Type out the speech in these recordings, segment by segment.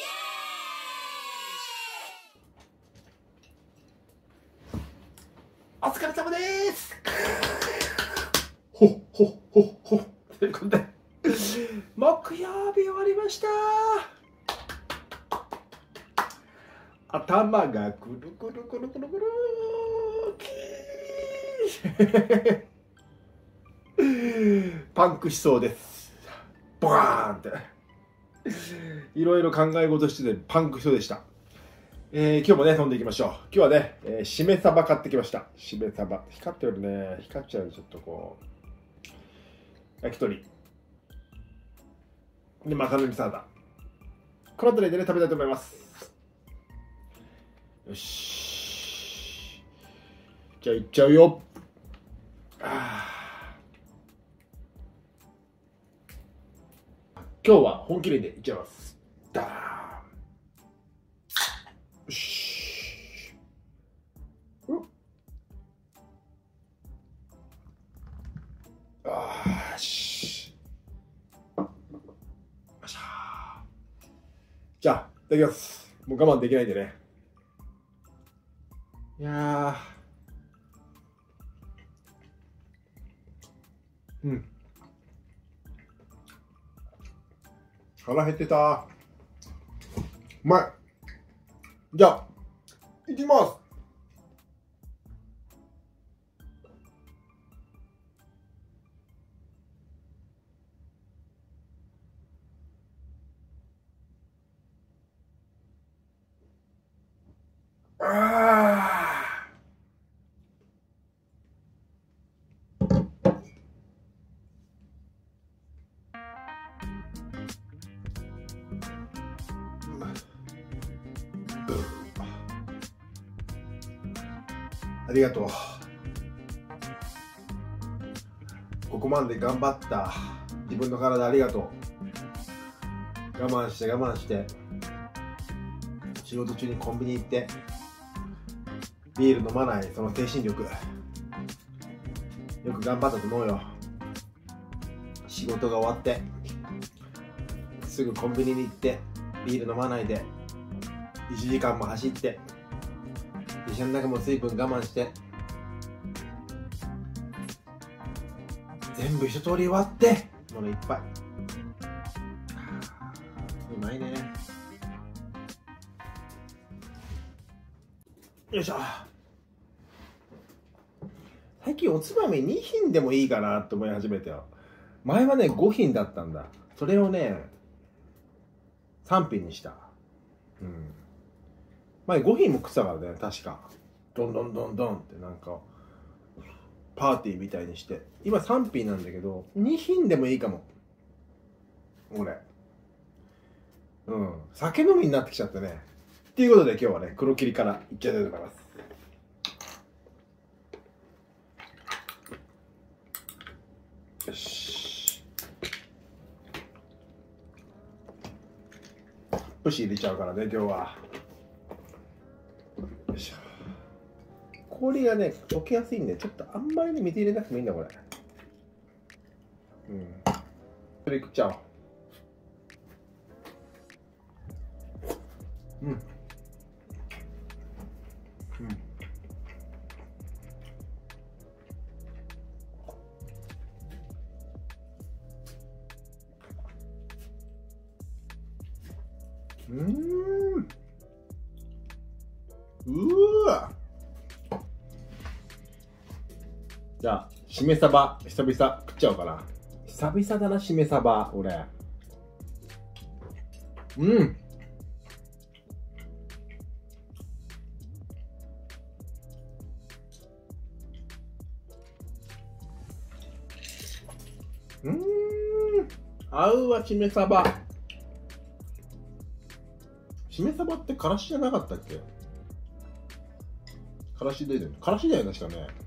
お疲れ様です。ほっほっほっほっということで木曜日終わりました。頭がくるくるくるくるくるパンクしそうです。ボカーンっていろいろ考え事しててパンクしそうでした。今日もね飛んでいきましょう。今日はね、しめ鯖買ってきました。しめ鯖光ってるね。光っちゃう。ちょっとこう焼き鳥でマカロニサラダ、この辺りでね食べたいと思います。よし、じゃあいっちゃうよ。今日は本気でいっちゃいます。ダーン。よし、よし、じゃあいただきます。もう我慢できないんでね。いやー、腹減ってた。うまい。じゃあいきます。ありがとう。ここまで頑張った自分の体ありがとう。我慢して我慢して仕事中にコンビニ行ってビール飲まないその精神力、よく頑張ったと思うよ。仕事が終わってすぐコンビニに行ってビール飲まないで1時間も走って電車の中も水分我慢して全部一通り終わって物いっぱい。うまいね。よいしょ。最近おつまみ2品でもいいかなと思い始めたよ。前はね5品だったんだ。それをね3品にした。前5品も食ってたからね、確か。どんどんどんどんってなんかパーティーみたいにして。今3品なんだけど2品でもいいかも俺。酒飲みになってきちゃってね。っていうことで今日はね黒霧からいっちゃいたいと思います。よし、プシ入れちゃうからね今日は。よいしょ。氷がね溶けやすいんでちょっとあんまりね水入れなくてもいいんだこれ。それ食っちゃおう。じゃあしめ鯖久々食っちゃおうかな。久々だなしめ鯖俺。合うわしめ鯖。しめ鯖ってからしじゃなかったっけ？からしだよね。からしだよね確かね。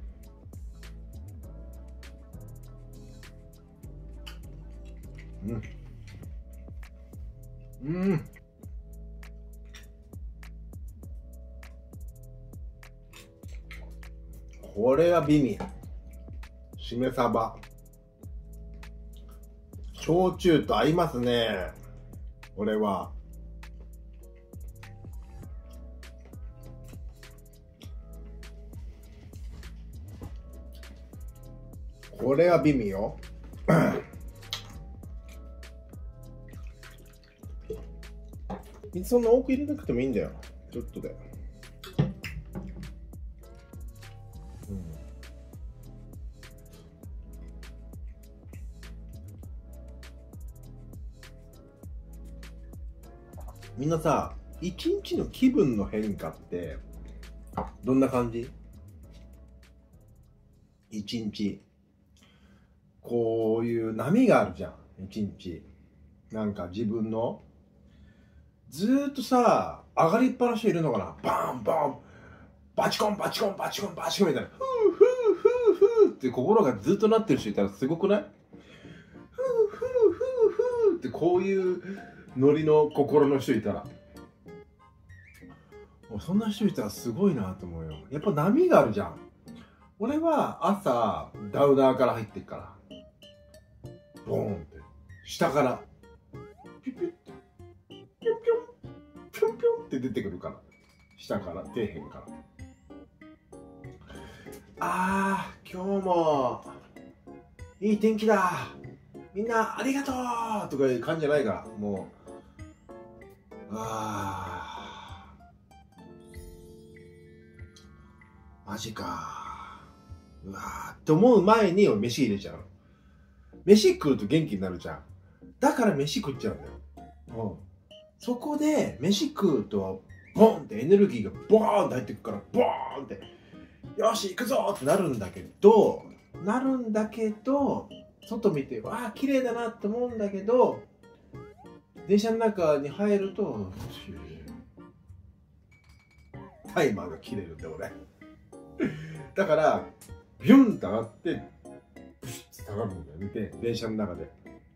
これは美味。しめ鯖焼酎と合いますね。これはこれは美味よ。水そんな多く入れなくてもいいんだよ。ちょっとで。みんなさ、一日の気分の変化ってどんな感じ？一日こういう波があるじゃん。一日なんか自分のずーっとさ上がりっぱなしでいるのかな。バンバンバチコンバチコンバチコンバチコンみたいな、フーフーフーフーって心がずっとなってる人いたらすごくない？フーフーフーフーってこういうノリの心の人いたら、そんな人いたらすごいなと思うよ。やっぱ波があるじゃん。俺は朝ダウナーから入ってっから、ボーンって下からピュピュッてピョンピョンピョンピョンって出てくるから、下から底辺から、今日もいい天気だ、みんなありがとうとかいう感じじゃないから、もうマジか、うわーって思う前に飯入れちゃう。飯食うと元気になるじゃん。だから飯食っちゃうんだよ。そこで飯食うとボンってエネルギーがボーンって入ってくから、ボーンってよし行くぞってなるんだけど、外見てわあ綺麗だなって思うんだけど、電車の中に入るとタイマーが切れるんだよ俺。だからビュンって上がってブシッて下がるんだよ、見て電車の中で。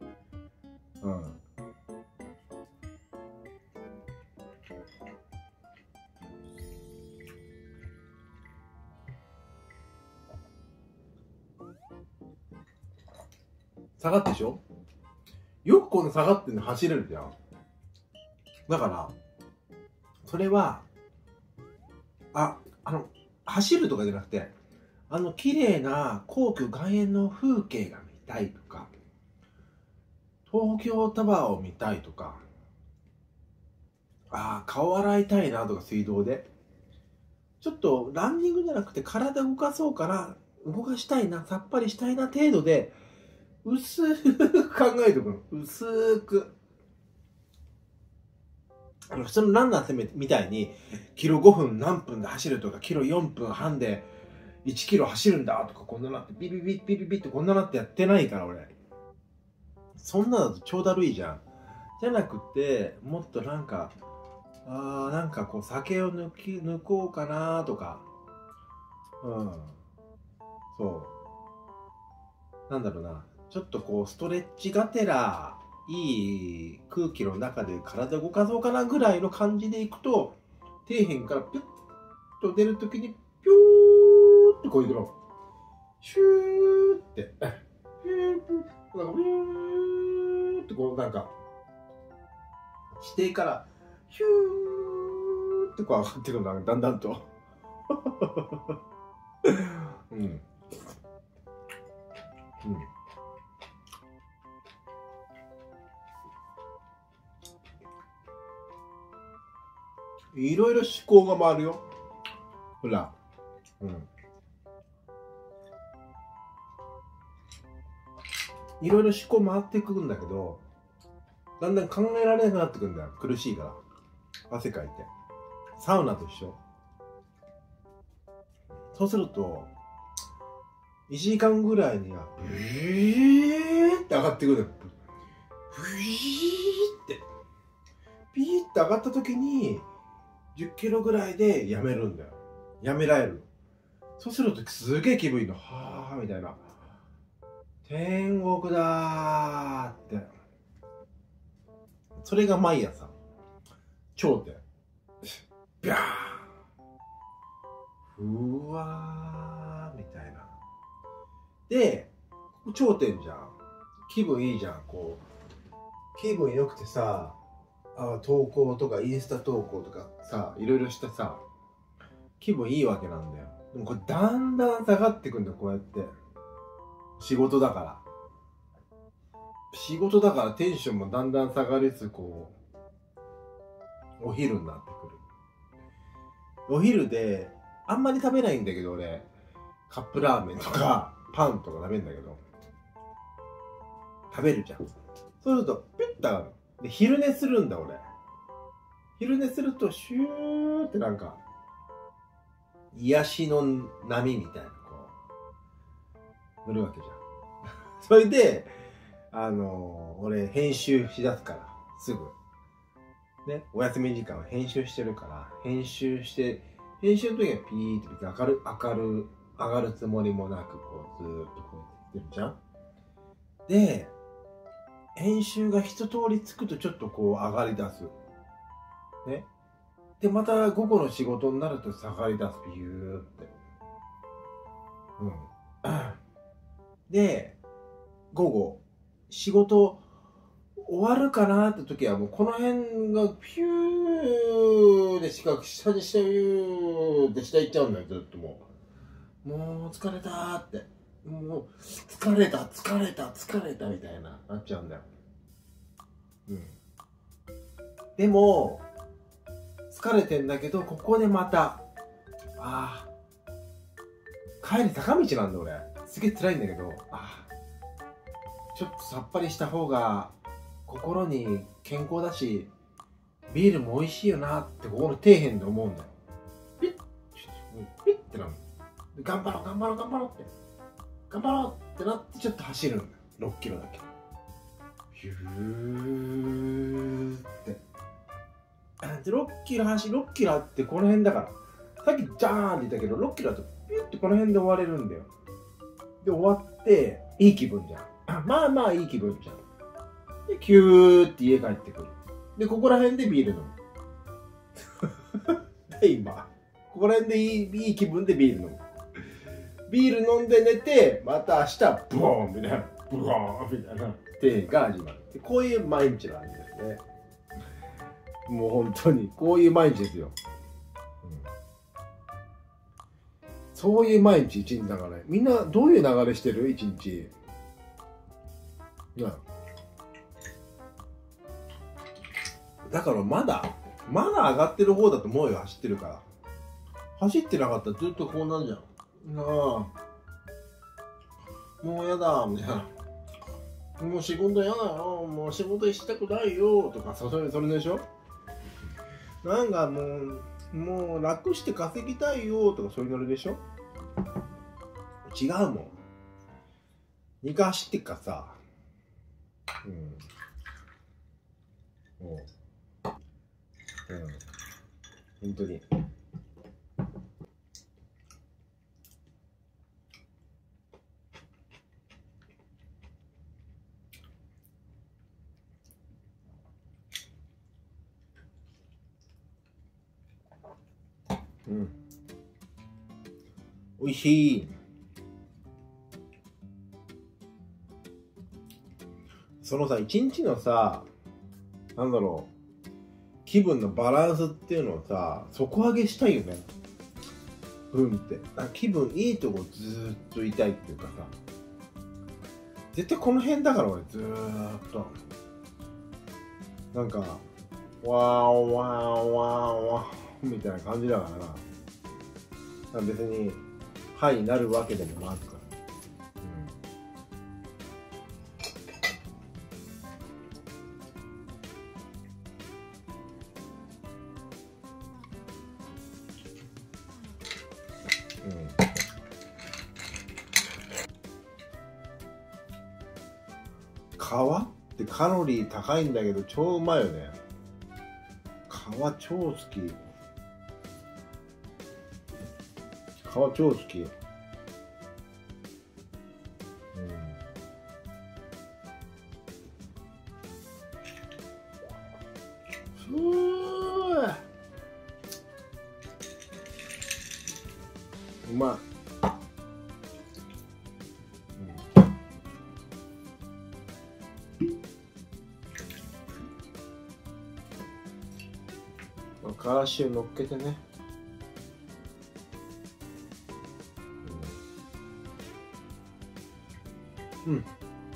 下がってでしょ。よくこんな下がってんの走れるじゃん。だからそれは走るとかじゃなくて、綺麗な皇居外苑の風景が見たいとか、東京タワーを見たいとか、顔洗いたいなとか、水道でちょっとランニングじゃなくて体動かそうかな、動かしたいな、さっぱりしたいな程度で薄く考えておくの。薄く。普通のランナーみたいにキロ5分何分で走るとか、キロ4分半で1キロ走るんだとか、こんななってビビビビビビってこんななってやってないから俺。そんなだと超だるいじゃん。じゃなくて、もっとなんかこう酒を抜こうかなとか、そうなんだろうな、ちょっとこうストレッチがてらいい空気の中で体動かそうかなぐらいの感じでいくと、底辺からピュッと出るときにピューってこういくの。シューってピューってこうなんか地底からヒューってこう上がってくるの、だんだんと。いろいろ思考が回るよ。ほら、いろいろ思考回ってくるんだけど、だんだん考えられなくなってくるんだよ。苦しいから、汗かいて。サウナと一緒。そうすると1時間ぐらいにはブーって上がってくるんだよ。ブイーってピーって上がった時に10キロぐらいでやめるんだよ。やめられる。そうするとすげえ気分いいの。はぁみたいな。天国だーって。それが毎朝。頂点。ビャーうわーみたいな。で、頂点じゃん。気分いいじゃん。こう気分良くてさ、投稿とかインスタ投稿とかさ、いろいろしてさ、気分いいわけなんだよ。でもこれだんだん下がってくんだよ、こうやって。 仕事だからテンションもだんだん下がりつつ、こうお昼になってくる。お昼であんまり食べないんだけど、俺カップラーメンとかパンとか食べるんだけど、食べるじゃん。そうするとピュッと上がる。で昼寝するんだ。俺昼寝するとシューってなんか癒しの波みたいなこう乗るわけじゃん。それで俺編集しだすから、すぐね、お休み時間は編集してるから、編集の時はピーって上がるつもりもなく、こうずーっとこうやってるじゃん。で編集が一通りつくとちょっとこう上がり出すね。でまた午後の仕事になると下がり出す、ビューって。で午後仕事終わるかなって時はもうこの辺がピューで下に下行っちゃうんだよ、ずっと。もう疲れたーって、もう疲れたみたいななっちゃうんだよ。でも疲れてんだけど、ここでまた帰り坂道なんだ。俺すげえ辛いんだけど、ちょっとさっぱりした方が心に健康だし、ビールも美味しいよなって心底辺で思うんだよ。ピッってなる。頑張ろうってなってちょっと走るんだよ、6キロだけ。ヒューってで6キロあって、この辺だから、さっきジャーンって言ったけど、6キロだとピュッてこの辺で終われるんだよ。で終わっていい気分じゃん。まあいい気分じゃん。でキューって家帰ってくる。でここら辺でビール飲む。で今ここら辺でいい気分でビール飲む。ビール飲んで寝て、また明日ブーンみたいな手が始まる。こういう毎日なんですね。もう本当にこういう毎日ですよ。そういう毎日、一日だからね。みんなどういう流れしてる？一日。だからまだ上がってる方だと思うよ、走ってるから。走ってなかったらずっとこうなるじゃん。もうやだみたいな。もう仕事やだよ、もう仕事したくないよとか、それでしょ。なんかもう楽して稼ぎたいよとか、そういうのでしょ。違うもん。2回走ってっからさ。本当に。おいしい。そのさ、一日のさ、なんだろう、気分のバランスっていうのをさ、底上げしたいよね。って気分いいとこずーっといたいっていうかさ、絶対この辺だから俺ずーっとなんかワーみたいな感じだからな。別にハイになるわけでもなくか。皮ってカロリー高いんだけど超うまいよね。皮超好き。皮超好き。うまい。からしを乗っけてね。 うん。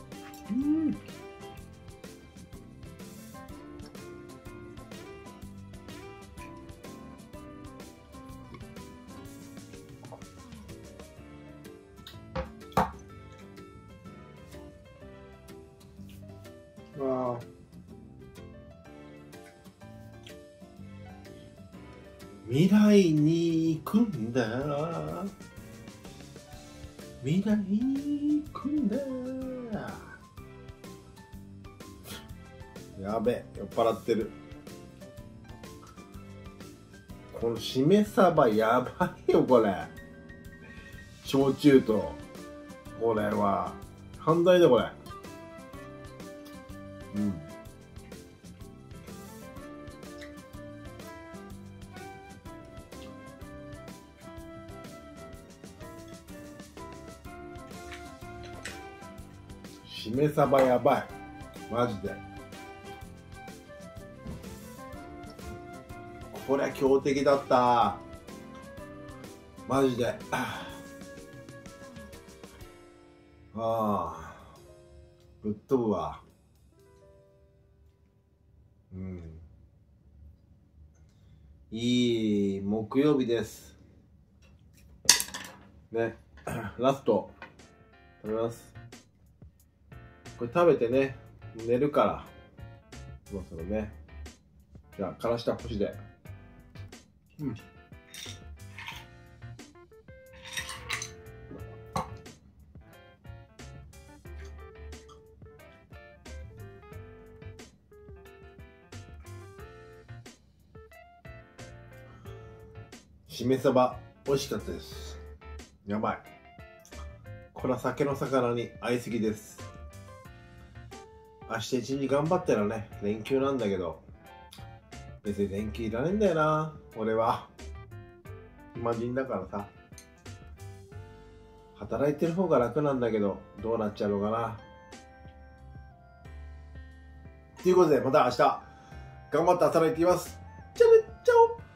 ああ。未来に行くんだ。未来に行くんだ。やべえ、酔っ払ってる。このしめ鯖やばいよ、これ。焼酎と。これは犯罪だ、これ。うん。しめ鯖やばい。マジで。これは強敵だった。マジで。ああ。ぶっ飛ぶわ。うん。いい木曜日です。ね。ラスト。食べます。これ食べてね、寝るから。そろそろね。じゃあ、からした星で。うん。しめ鯖、美味しかったです。やばい。これは酒の魚に合いすぎです。明日一日頑張ったらね、連休なんだけど、別に連休いらねえんだよな、俺は。暇人だからさ。働いてる方が楽なんだけど、どうなっちゃうのかな。ということで、また明日、頑張って働いていきます。じゃあね、チャオ